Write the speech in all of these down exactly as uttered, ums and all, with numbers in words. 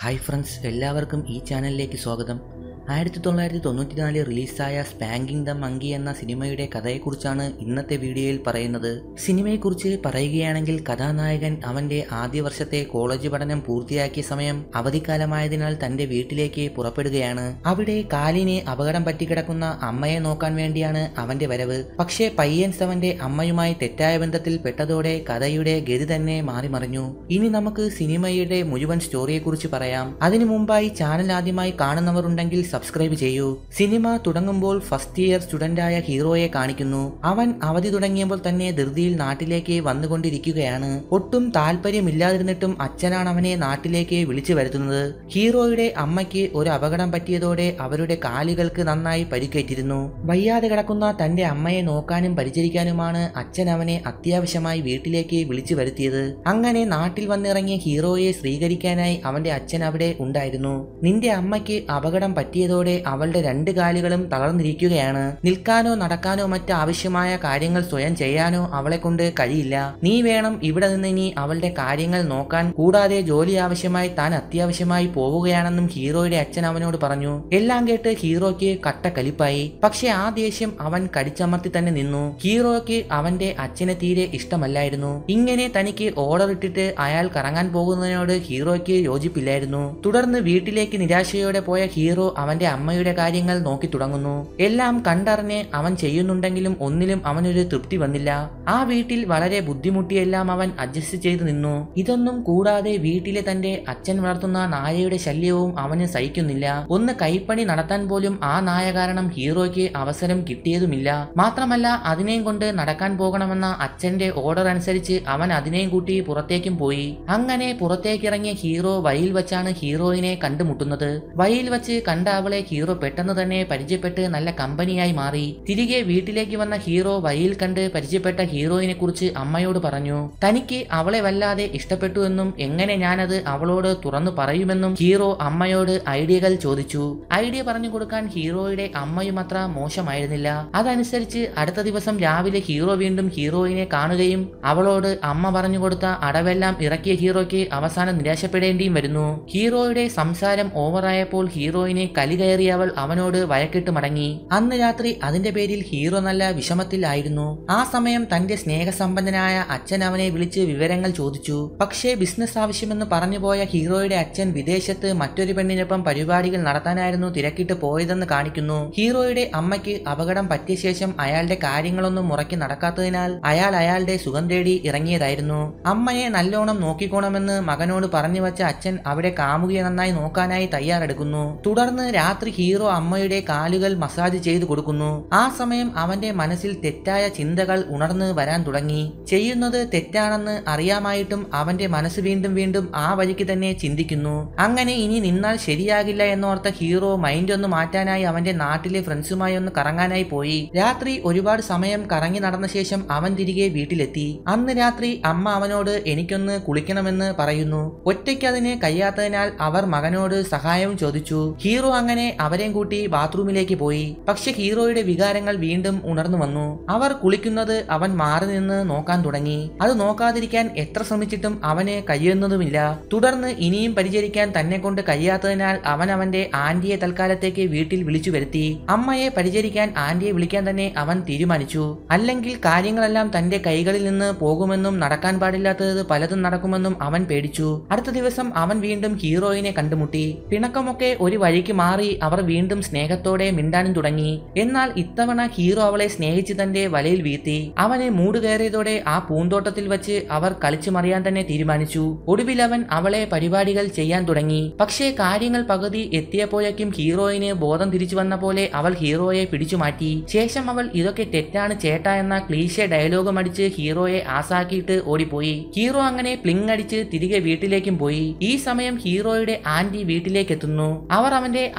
Hi friends, എല്ലാവർക്കും ഈ ചാനലിലേക്ക് സ്വാഗതം. ആയിരത്തി തൊള്ളായിരത്തി തൊണ്ണൂറ്റി നാലിൽ റിലീസായ സ്പാങ്കിങ് ദ മങ്കി എന്ന സിനിമയുടെ കഥയെക്കുറിച്ചാണ് ഇന്നത്തെ വീഡിയോയിൽ പറയുന്നത്. സിനിമയെക്കുറിച്ച് പറയുകയാണെങ്കിൽ കഥാനായകൻ അവന്റെ ആദ്യ വർഷത്തെ കോളേജ് പഠനം പൂർത്തിയാക്കിയ സമയം അവധിക്കാലമായതിനാൽ തന്റെ വീട്ടിലേക്ക് പുറപ്പെടുകയാണ്. അവിടെ കാലിന് അപകടം പറ്റിക്കിടക്കുന്ന അമ്മയെ നോക്കാൻ വേണ്ടിയാണ് അവന്റെ വരവ്. പക്ഷേ പയ്യൻസ് അവന്റെ അമ്മയുമായി തെറ്റായ ബന്ധത്തിൽ പെട്ടതോടെ കഥയുടെ ഗതി തന്നെ മാറിമറിഞ്ഞു. ഇനി നമുക്ക് സിനിമയുടെ മുഴുവൻ സ്റ്റോറിയെക്കുറിച്ച് പറയാം. അതിനു മുമ്പായി ചാനൽ ആദ്യമായി കാണുന്നവർ ഉണ്ടെങ്കിൽ സബ്സ്ക്രൈബ് ചെയ്യൂ. സിനിമ തുടങ്ങുമ്പോൾ ഫസ്റ്റ് ഇയർ സ്റ്റുഡന്റായ ഹീറോയെ കാണിക്കുന്നു. അവൻ അവധി തുടങ്ങിയപ്പോൾ തന്നെ ധൃതിയിൽ നാട്ടിലേക്ക് വന്നുകൊണ്ടിരിക്കുകയാണ്. ഒട്ടും താല്പര്യമില്ലാതിരുന്നിട്ടും അച്ഛനാണ് അവനെ നാട്ടിലേക്ക് വിളിച്ചു വരുത്തുന്നത്. ഹീറോയുടെ അമ്മയ്ക്ക് ഒരു അപകടം പറ്റിയതോടെ അവരുടെ കാലുകൾക്ക് നന്നായി പരിക്കേറ്റിരുന്നു. വയ്യാതെ കിടക്കുന്ന തന്റെ അമ്മയെ നോക്കാനും പരിചരിക്കാനുമാണ് അച്ഛൻ അവനെ അത്യാവശ്യമായി വീട്ടിലേക്ക് വിളിച്ചു വരുത്തിയത്. അങ്ങനെ നാട്ടിൽ വന്നിറങ്ങിയ ഹീറോയെ സ്വീകരിക്കാനായി അവന്റെ അച്ഛൻ അവിടെ ഉണ്ടായിരുന്നു. നിന്റെ അമ്മയ്ക്ക് അപകടം പറ്റിയ ോടെ അവളുടെ രണ്ട് കാലുകളും തളർന്നിരിക്കുകയാണ്. നിൽക്കാനോ നടക്കാനോ മറ്റ് ആവശ്യമായ കാര്യങ്ങൾ സ്വയം ചെയ്യാനോ അവളെ കൊണ്ട് കഴിയില്ല. നീ വേണം ഇവിടെ നിന്ന് ഇനി അവളുടെ കാര്യങ്ങൾ നോക്കാൻ. കൂടാതെ ജോലി ആവശ്യമായി താൻ അത്യാവശ്യമായി പോവുകയാണെന്നും ഹീറോയുടെ അച്ഛൻ അവനോട് പറഞ്ഞു. എല്ലാം കേട്ട് ഹീറോയ്ക്ക് കട്ട കലിപ്പായി. പക്ഷെ ആ ദേഷ്യം അവൻ കടിച്ചമർത്തി തന്നെ നിന്നു. ഹീറോയ്ക്ക് അവന്റെ അച്ഛനെ തീരെ ഇഷ്ടമല്ലായിരുന്നു. ഇങ്ങനെ തനിക്ക് ഓർഡർ ഇട്ടിട്ട് അയാൾ കറങ്ങാൻ പോകുന്നതിനോട് ഹീറോയ്ക്ക് യോജിപ്പില്ലായിരുന്നു. തുടർന്ന് വീട്ടിലേക്ക് നിരാശയോടെ പോയ ഹീറോ അവന്റെ അമ്മയുടെ കാര്യങ്ങൾ നോക്കി തുടങ്ങുന്നു. എല്ലാം കണ്ടറിഞ്ഞ് അവൻ ചെയ്യുന്നുണ്ടെങ്കിലും ഒന്നിലും അവനൊരു തൃപ്തി വന്നില്ല. ആ വീട്ടിൽ വളരെ ബുദ്ധിമുട്ടിയെല്ലാം അവൻ അഡ്ജസ്റ്റ് ചെയ്തു നിന്നു. ഇതൊന്നും കൂടാതെ വീട്ടിലെ തന്റെ അച്ഛൻ വളർത്തുന്ന നായയുടെ ശല്യവും അവന് സഹിക്കുന്നില്ല. ഒന്ന് കൈപ്പണി നടത്താൻ പോലും ആ നായ കാരണം ഹീറോയ്ക്ക് അവസരം കിട്ടിയതുമില്ല. മാത്രമല്ല അതിനെയും കൊണ്ട് നടക്കാൻ പോകണമെന്ന അച്ഛന്റെ ഓർഡർ അനുസരിച്ച് അവൻ അതിനെയും കൂട്ടി പുറത്തേക്കും പോയി. അങ്ങനെ പുറത്തേക്കിറങ്ങിയ ഹീറോ വഴിയിൽ വെച്ചാണ് ഹീറോയിനെ കണ്ടുമുട്ടുന്നത്. വഴിയിൽ വെച്ച് കണ്ട അവളെ ഹീറോ പെട്ടെന്ന് തന്നെ പരിചയപ്പെട്ട് നല്ല കമ്പനിയായി മാറി. തിരികെ വീട്ടിലേക്ക് വന്ന ഹീറോ വഴിയിൽ കണ്ട് പരിചയപ്പെട്ട ഹീറോയിനെ കുറിച്ച് അമ്മയോട് പറഞ്ഞു. തനിക്ക് അവളെ വല്ലാതെ ഇഷ്ടപ്പെട്ടു എന്നും എങ്ങനെ ഞാനത് അവളോട് തുറന്നു പറയുമെന്നും ഹീറോ അമ്മയോട് ഐഡിയകൾ ചോദിച്ചു. ഐഡിയ പറഞ്ഞു കൊടുക്കാൻ ഹീറോയുടെ അമ്മയും അത്ര മോശമായിരുന്നില്ല. അതനുസരിച്ച് അടുത്ത ദിവസം രാവിലെ ഹീറോ വീണ്ടും ഹീറോയിനെ കാണുകയും അവളോട് അമ്മ പറഞ്ഞു കൊടുത്ത അടവെല്ലാം ഇറക്കിയ ഹീറോയ്ക്ക് അവസാനം നിരാശപ്പെടേണ്ടിയും വരുന്നു. ഹീറോയുടെ സംസാരം ഓവറായപ്പോൾ ഹീറോയിനെ കലി കയറി അവൾ അവനോട് വഴക്കിട്ട് മടങ്ങി. അന്ന് രാത്രി അതിന്റെ പേരിൽ ഹീറോ നല്ല വിഷമത്തിലായിരുന്നു. ആ സമയം തന്റെ സ്നേഹസമ്പന്നനായ അച്ഛൻ അവനെ വിളിച്ച് വിവരങ്ങൾ ചോദിച്ചു. പക്ഷേ ബിസിനസ് ആവശ്യമെന്ന് പറഞ്ഞു പോയ ഹീറോയുടെ അച്ഛൻ വിദേശത്ത് മറ്റൊരു പെണ്ണിനൊപ്പം പരിപാടികൾ നടത്താനായിരുന്നു തിരക്കിട്ട് പോയതെന്ന് കാണിക്കുന്നു. ഹീറോയുടെ അമ്മയ്ക്ക് അപകടം പറ്റിയ ശേഷം അയാളുടെ കാര്യങ്ങളൊന്നും മുറയ്ക്ക് നടക്കാത്തതിനാൽ അയാൾ അയാളുടെ സുഖം തേടി ഇറങ്ങിയതായിരുന്നു. അമ്മയെ നല്ലോണം നോക്കിക്കോണമെന്ന് മകനോട് പറഞ്ഞു വച്ച അച്ഛൻ അവിടെ കാമുകിയെ നന്നായി നോക്കാനായി തയ്യാറെടുക്കുന്നു. തുടർന്ന് രാത്രി ഹീറോ അമ്മയുടെ കാലുകൾ മസാജ് ചെയ്തു കൊടുക്കുന്നു. ആ സമയം അവന്റെ മനസ്സിൽ തെറ്റായ ചിന്തകൾ ഉണർന്ന് വരാൻ തുടങ്ങി. ചെയ്യുന്നത് തെറ്റാണെന്ന് അറിയാമായിട്ടും അവന്റെ മനസ്സ് വീണ്ടും വീണ്ടും ആ വഴിക്ക് തന്നെ ചിന്തിക്കുന്നു. അങ്ങനെ ഇനി നിന്നാൽ ശരിയാകില്ല എന്നോർത്ത ഹീറോ മൈൻഡ് ഒന്ന് മാറ്റാനായി അവന്റെ നാട്ടിലെ ഫ്രണ്ട്സുമായി ഒന്ന് കറങ്ങാനായി പോയി. രാത്രി ഒരുപാട് സമയം കറങ്ങി നടന്ന ശേഷം അവൻ തിരികെ വീട്ടിലെത്തി. അന്ന് രാത്രി അമ്മ അവനോട് എനിക്കൊന്ന് കുളിക്കണമെന്ന് പറയുന്നു. ഒറ്റയ്ക്ക് അതിന് കഴിയാത്തതിനാൽ അവർ മകനോട് സഹായവും ചോദിച്ചു. ഹീറോ അങ്ങനെ അവരെയും കൂട്ടി ബാത്റൂമിലേക്ക് പോയി. പക്ഷെ ഹീറോയുടെ വികാരങ്ങൾ വീണ്ടും ഉണർന്നു വന്നു. അവർ കുളിക്കുന്നത് അവൻ മാറി നിന്ന് നോക്കാൻ തുടങ്ങി. അത് നോക്കാതിരിക്കാൻ എത്ര ശ്രമിച്ചിട്ടും അവന് കഴിയുന്നതുമില്ല. തുടർന്ന് ഇനിയും പരിചരിക്കാൻ തന്നെ കൊണ്ട് കഴിയാത്തതിനാൽ അവൻ അവന്റെ ആന്റിയെ തൽക്കാലത്തേക്ക് വീട്ടിൽ വിളിച്ചു വരുത്തി. അമ്മയെ പരിചരിക്കാൻ ആന്റിയെ വിളിക്കാൻ തന്നെ അവൻ തീരുമാനിച്ചു. അല്ലെങ്കിൽ കാര്യങ്ങളെല്ലാം തന്റെ കൈകളിൽ നിന്ന് പോകുമെന്നും നടക്കാൻ പാടില്ലാത്തത് പലതും നടക്കുമെന്നും അവൻ പേടിച്ചു. അടുത്ത ദിവസം അവൻ വീണ്ടും ഹീറോയിനെ കണ്ടുമുട്ടി. പിണക്കമൊക്കെ ഒരു വഴിക്ക് മാറി അവർ വീണ്ടും സ്നേഹത്തോടെ മിണ്ടാനും തുടങ്ങി. എന്നാൽ ഇത്തവണ ഹീറോ അവളെ സ്നേഹിച്ച് തന്റെ വലയിൽ വീഴ്ത്തി. അവനെ മൂട് കയറിയതോടെ ആ പൂന്തോട്ടത്തിൽ വെച്ച് അവർ കളിച്ചു മറിയാൻ തന്നെ തീരുമാനിച്ചു. ഒടുവിൽ അവൻ അവളെ പരിപാടികൾ ചെയ്യാൻ തുടങ്ങി. പക്ഷേ കാര്യങ്ങൾ പകുതി എത്തിയപ്പോഴേക്കും ഹീറോയിന് ബോധം തിരിച്ചു വന്ന പോലെ അവൾ ഹീറോയെ പിടിച്ചു മാറ്റി. ശേഷം അവൾ ഇതൊക്കെ തെറ്റാണ് ചേട്ടാ എന്ന ക്ലീശേ ഡയലോഗും അടിച്ച് ഹീറോയെ ആസാക്കിയിട്ട് ഓടിപ്പോയി. ഹീറോ അങ്ങനെ പ്ലിങ് അടിച്ച് തിരികെ വീട്ടിലേക്കും പോയി. ഈ സമയം ഹീറോയുടെ ആന്റി വീട്ടിലേക്ക് എത്തുന്നു. അവർ അവന്റെ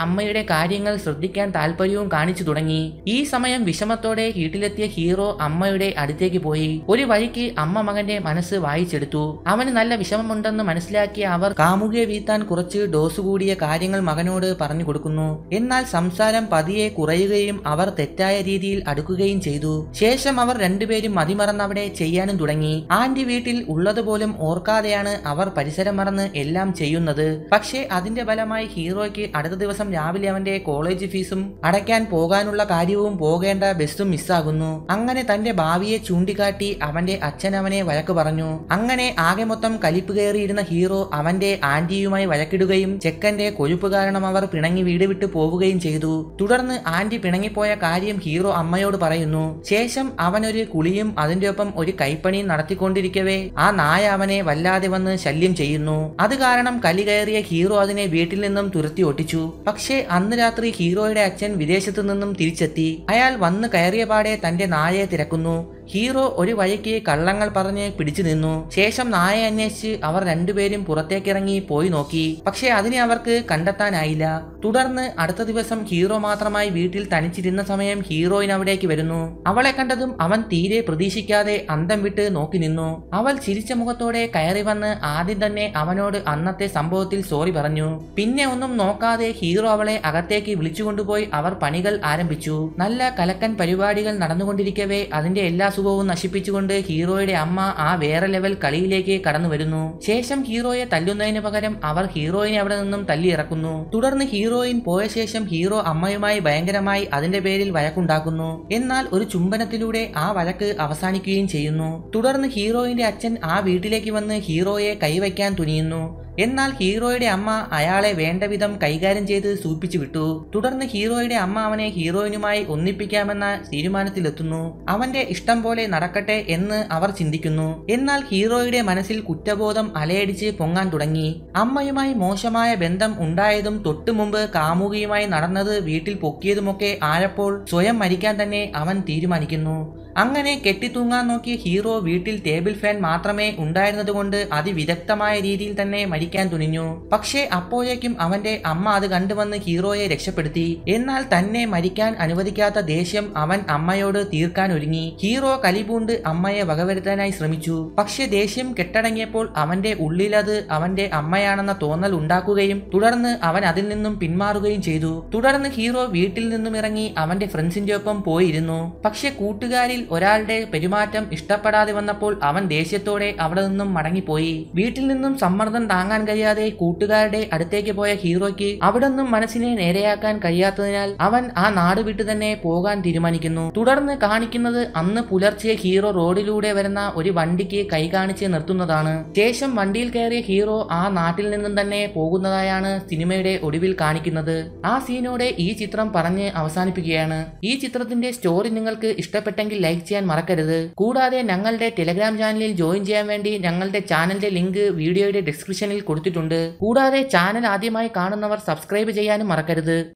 അമ്മയുടെ കാര്യങ്ങൾ ശ്രദ്ധിക്കാൻ താല്പര്യവും കാണിച്ചു തുടങ്ങി. ഈ സമയം വിഷമത്തോടെ വീട്ടിലെത്തിയ ഹീറോ അമ്മയുടെ അടുത്തേക്ക് പോയി. ഒരു വഴിക്ക് അമ്മ മകന്റെ മനസ്സ് വായിച്ചെടുത്തു. അവന് നല്ല വിഷമമുണ്ടെന്ന് മനസ്സിലാക്കിയ അവർ കാമുകിയെ വീഴ്ത്താൻ കുറച്ച് ഡോസ് കൂടിയ കാര്യങ്ങൾ മകനോട് പറഞ്ഞു കൊടുക്കുന്നു. എന്നാൽ സംസാരം പതിയെ കുറയുകയും അവർ തെറ്റായ രീതിയിൽ അടുക്കുകയും ചെയ്തു. ശേഷം അവർ രണ്ടുപേരും മതിമറന്ന് അവിടെ ചെയ്യാനും തുടങ്ങി. ആന്റി വീട്ടിൽ ഉള്ളതുപോലും ഓർക്കാതെയാണ് അവർ പരിസരം മറന്ന് എല്ലാം ചെയ്യുന്നത്. പക്ഷേ അതിന്റെ ഫലമായി ഹീറോയ്ക്ക് അടുത്ത ദിവസം രാവിലെ അവന്റെ കോളേജ് ഫീസും അടയ്ക്കാൻ പോകാനുള്ള കാര്യവും പോകേണ്ട ബസ്സും മിസ്സാകുന്നു. അങ്ങനെ തന്റെ ഭാവിയെ ചൂണ്ടിക്കാട്ടി അവന്റെ അച്ഛൻ അവനെ വഴക്ക് പറഞ്ഞു. അങ്ങനെ ആകെ മൊത്തം കലിപ്പ് കയറിയിരുന്ന ഹീറോ അവന്റെ ആന്റിയുമായി വഴക്കിടുകയും ചെക്കന്റെ കൊഴുപ്പ് കാരണം അവർ പിണങ്ങി വീട് വിട്ടു പോവുകയും ചെയ്തു. തുടർന്ന് ആന്റി പിണങ്ങിപ്പോയ കാര്യം ഹീറോ അമ്മയോട് പറയുന്നു. ശേഷം അവനൊരു കുളിയും അതിന്റെ ഒപ്പം ഒരു കൈപ്പണിയും നടത്തിക്കൊണ്ടിരിക്കവേ ആ നായ അവനെ വല്ലാതെ വന്ന് ശല്യം ചെയ്യുന്നു. അത് കാരണം കലി കയറിയ ഹീറോ അതിനെ വീട്ടിൽ നിന്നും തുരത്തി ഒട്ടിച്ചു. പക്ഷേ അന്ന് രാത്രി ഹീറോയുടെ അച്ഛൻ വിദേശത്തു നിന്നും തിരിച്ചെത്തി. അയാൾ വന്ന് കയറിയ പാടെ തന്റെ നായയെ തിരക്കുന്നു. ഹീറോ ഒരു വഴിക്ക് കള്ളങ്ങൾ പറഞ്ഞ് പിടിച്ചു നിന്നു. ശേഷം നായയെ അന്വേഷിച്ച് അവർ രണ്ടുപേരും പുറത്തേക്കിറങ്ങി പോയി നോക്കി. പക്ഷെ അതിനെ അവർക്ക് കണ്ടെത്താനായില്ല. തുടർന്ന് അടുത്ത ദിവസം ഹീറോ മാത്രമായി വീട്ടിൽ തനിച്ചിരുന്ന സമയം ഹീറോയിൻ അവിടേക്ക് വരുന്നു. അവളെ കണ്ടതും അവൻ തീരെ പ്രതീക്ഷിക്കാതെ അന്തം വിട്ട് നോക്കി നിന്നു. അവൾ ചിരിച്ച മുഖത്തോടെ കയറി വന്ന് ആദ്യം തന്നെ അവനോട് അന്നത്തെ സംഭവത്തിൽ സോറി പറഞ്ഞു. പിന്നെ ഒന്നും നോക്കാതെ ഹീറോ അവളെ അകത്തേക്ക് വിളിച്ചുകൊണ്ടുപോയി അവർ പണികൾ ആരംഭിച്ചു. നല്ല കലക്കൻ പരിപാടികൾ നടന്നുകൊണ്ടിരിക്കവേ അതിന്റെ എല്ലാ സുഖവും നശിപ്പിച്ചുകൊണ്ട് ഹീറോയുടെ അമ്മ ആ വേറെ ലെവൽ കളിയിലേക്ക് കടന്നു വരുന്നു. ശേഷം ഹീറോയെ തല്ലുന്നതിന് പകരം അവർ ഹീറോയിനെ അവിടെ നിന്നും തല്ലി ഇറക്കുന്നു. തുടർന്ന് ഹീറോയിൻ പോയ ശേഷം ഹീറോ അമ്മയുമായി ഭയങ്കരമായി അതിന്റെ പേരിൽ വഴക്കുണ്ടാക്കുന്നു. എന്നാൽ ഒരു ചുംബനത്തിലൂടെ ആ വഴക്ക് അവസാനിക്കുകയും ചെയ്യുന്നു. തുടർന്ന് ഹീറോയിന്റെ അച്ഛൻ ആ വീട്ടിലേക്ക് വന്ന് ഹീറോയെ കൈവയ്ക്കാൻ തുനിയുന്നു. എന്നാൽ ഹീറോയുടെ അമ്മ അയാളെ വേണ്ട വിധം കൈകാര്യം ചെയ്ത് സൂപ്പിച്ചു വിട്ടു. തുടർന്ന് ഹീറോയുടെ അമ്മ അവനെ ഹീറോയിനുമായി ഒന്നിപ്പിക്കാമെന്ന തീരുമാനത്തിലെത്തുന്നു. അവന്റെ ഇഷ്ടം പോലെ നടക്കട്ടെ എന്ന് അവർ ചിന്തിക്കുന്നു. എന്നാൽ ഹീറോയുടെ മനസ്സിൽ കുറ്റബോധം അലയടിച്ച് പൊങ്ങാൻ തുടങ്ങി. അമ്മയുമായി മോശമായ ബന്ധം ഉണ്ടായതും തൊട്ടു മുമ്പ് കാമുകിയുമായി നടന്നത് വീട്ടിൽ പൊക്കിയതുമൊക്കെ ആയപ്പോൾ സ്വയം മരിക്കാൻ തന്നെ അവൻ തീരുമാനിക്കുന്നു. അങ്ങനെ കെട്ടിത്തൂങ്ങാൻ നോക്കിയ ഹീറോ വീട്ടിൽ ടേബിൾ ഫാൻ മാത്രമേ ഉണ്ടായിരുന്നതുകൊണ്ട് അതിവിദഗ്ധമായ രീതിയിൽ തന്നെ മരിക്കാൻ തുനിഞ്ഞു. പക്ഷേ അപ്പോഴേക്കും അവന്റെ അമ്മ അത് കണ്ടുവന്ന് ഹീറോയെ രക്ഷപ്പെടുത്തി. എന്നാൽ തന്നെ മരിക്കാൻ അനുവദിക്കാത്ത ദേഷ്യം അവൻ അമ്മയോട് തീർക്കാൻ ഒരുങ്ങി. ഹീറോ കലിപൂണ്ട് അമ്മയെ വകവരുത്താനായി ശ്രമിച്ചു. പക്ഷെ ദേഷ്യം കെട്ടടങ്ങിയപ്പോൾ അവന്റെ ഉള്ളിലത് അവന്റെ അമ്മയാണെന്ന തോന്നൽ ഉണ്ടാക്കുകയും തുടർന്ന് അവൻ അതിൽ നിന്നും പിന്മാറുകയും ചെയ്തു. തുടർന്ന് ഹീറോ വീട്ടിൽ നിന്നും ഇറങ്ങി അവന്റെ ഫ്രണ്ട്സിന്റെ ഒപ്പം പോയിരുന്നു. പക്ഷെ കൂട്ടുകാരിൽ ഒരാളുടെ പെരുമാറ്റം ഇഷ്ടപ്പെടാതെ വന്നപ്പോൾ അവൻ ദേഷ്യത്തോടെ അവിടെ നിന്നും മടങ്ങിപ്പോയി. വീട്ടിൽ നിന്നും സമ്മർദ്ദം താങ്ങാൻ കഴിയാതെ കൂട്ടുകാരുടെ അടുത്തേക്ക് പോയ ഹീറോയ്ക്ക് അവിടെ നിന്നും മനസ്സിനെ നേരെയാക്കാൻ കഴിയാത്തതിനാൽ അവൻ ആ നാട് വിട്ടു തന്നെ പോകാൻ തീരുമാനിക്കുന്നു. തുടർന്ന് കാണിക്കുന്നത് അന്ന് പുലർച്ചെ ഹീറോ റോഡിലൂടെ വരുന്ന ഒരു വണ്ടിക്ക് കൈ കാണിച്ച് നിർത്തുന്നതാണ്. ശേഷം വണ്ടിയിൽ കയറിയ ഹീറോ ആ നാട്ടിൽ നിന്നും തന്നെ പോകുന്നതായാണ് സിനിമയുടെ ഒടുവിൽ കാണിക്കുന്നത്. ആ സീനോടെ ഈ ചിത്രം പറഞ്ഞ് അവസാനിപ്പിക്കുകയാണ്. ഈ ചിത്രത്തിന്റെ സ്റ്റോറി നിങ്ങൾക്ക് ഇഷ്ടപ്പെട്ടെങ്കിൽ ലൈക്ക് ചെയ്യാൻ മറക്കരുത്. കൂടാതെ ഞങ്ങളുടെ ടെലഗ്രാം ചാനലിൽ ജോയിൻ ചെയ്യാൻ വേണ്ടി ഞങ്ങളുടെ ചാനലിന്റെ ലിങ്ക് വീഡിയോയുടെ ഡിസ്ക്രിപ്ഷനിൽ കൊടുത്തിട്ടുണ്ട്. കൂടാതെ ചാനൽ ആദ്യമായി കാണുന്നവർ സബ്സ്ക്രൈബ് ചെയ്യാനും മറക്കരുത്.